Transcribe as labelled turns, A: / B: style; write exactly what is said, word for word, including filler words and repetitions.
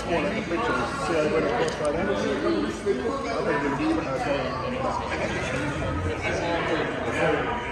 A: small like the pictures. See how it went across like that? I think it was different as well.